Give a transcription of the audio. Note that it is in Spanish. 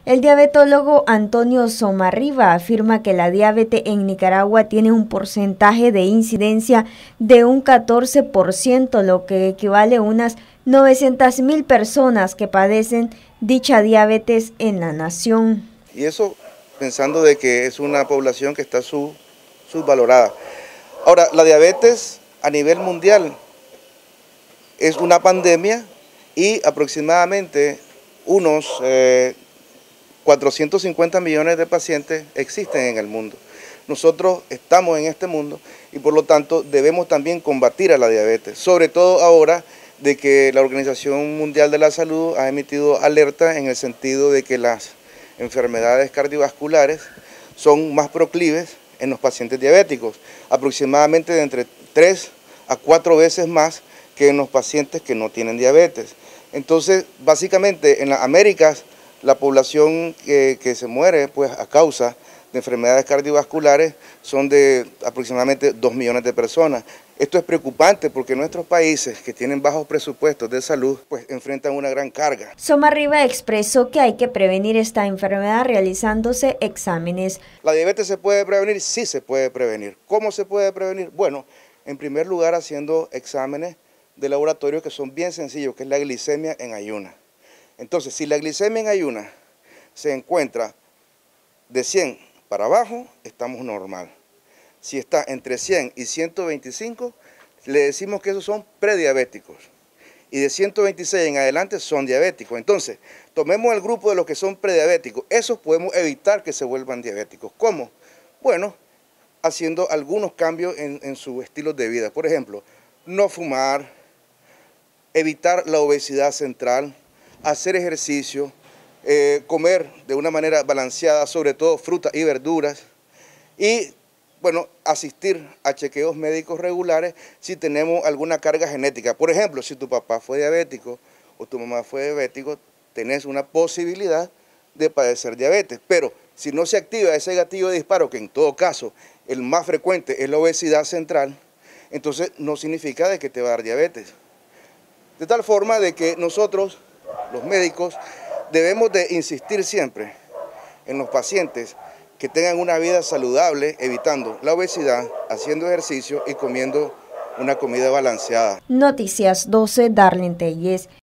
El diabetólogo Antonio Somarriba afirma que la diabetes en Nicaragua tiene un porcentaje de incidencia de un 14%, lo que equivale a unas 900.000 personas que padecen dicha diabetes en la nación. Y eso pensando de que es una población que está subvalorada. Ahora, la diabetes a nivel mundial es una pandemia y aproximadamente unos 450 millones de pacientes existen en el mundo. Nosotros estamos en este mundo y por lo tanto debemos también combatir a la diabetes, sobre todo ahora de que la Organización Mundial de la Salud ha emitido alerta en el sentido de que las enfermedades cardiovasculares son más proclives en los pacientes diabéticos, aproximadamente de entre 3 a 4 veces más que en los pacientes que no tienen diabetes. Entonces, básicamente en las Américas, la población que se muere pues, a causa de enfermedades cardiovasculares son de aproximadamente 2 millones de personas. Esto es preocupante porque nuestros países que tienen bajos presupuestos de salud pues enfrentan una gran carga. Somarriba expresó que hay que prevenir esta enfermedad realizándose exámenes. ¿La diabetes se puede prevenir? Sí se puede prevenir. ¿Cómo se puede prevenir? Bueno, en primer lugar haciendo exámenes de laboratorio que son bien sencillos, que es la glicemia en ayunas. Entonces, si la glicemia en ayunas se encuentra de 100 para abajo, estamos normal. Si está entre 100 y 125, le decimos que esos son prediabéticos. Y de 126 en adelante son diabéticos. Entonces, tomemos el grupo de los que son prediabéticos. Esos podemos evitar que se vuelvan diabéticos. ¿Cómo? Bueno, haciendo algunos cambios en su estilo de vida. Por ejemplo, no fumar, evitar la obesidad central, hacer ejercicio, comer de una manera balanceada, sobre todo frutas y verduras, y bueno, asistir a chequeos médicos regulares si tenemos alguna carga genética. Por ejemplo, si tu papá fue diabético o tu mamá fue diabético, tenés una posibilidad de padecer diabetes. Pero si no se activa ese gatillo de disparo, que en todo caso el más frecuente es la obesidad central, entonces no significa de que te va a dar diabetes. De tal forma de que nosotros, los médicos, debemos de insistir siempre en los pacientes que tengan una vida saludable, evitando la obesidad, haciendo ejercicio y comiendo una comida balanceada. Noticias 12, Darlene Telles.